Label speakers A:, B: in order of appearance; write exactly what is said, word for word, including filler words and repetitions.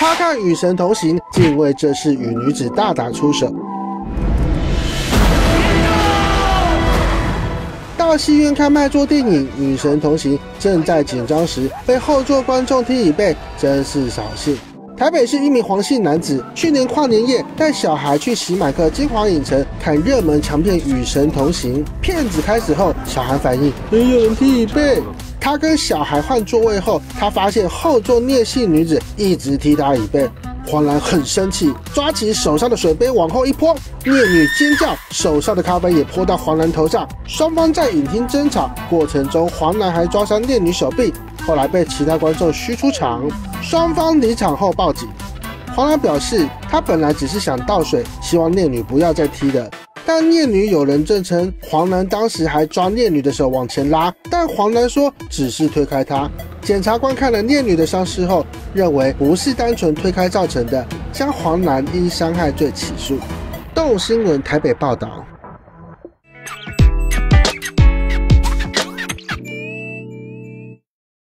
A: 他看《与神同行》，竟为这事与女子大打出手。到戏院看卖座电影《与神同行》，正在紧张时，被后座观众踢椅背，真是扫兴。台北市一名黄姓男子去年跨年夜带小孩去喜满客金华影城看热门强片《与神同行》，片子开始后，小孩反应有人踢椅背。他跟小孩换座位后，他发现后座聂姓女子一直踢他椅背。黄兰很生气，抓起手上的水杯往后一泼，聂女尖叫，手上的咖啡也泼到黄兰头上。双方在影厅争吵过程中，黄兰还抓伤聂女手臂，后来被其他观众驱出场。双方离场后报警。黄兰表示，她本来只是想倒水，希望聂女不要再踢的。但聂女有人证称，黄兰当时还抓聂女的手往前拉，但黄兰说只是推开她。检察官看了聂女的伤势后，认为不是单纯推开造成的，将黄兰依伤害罪起诉。动新闻台北报道。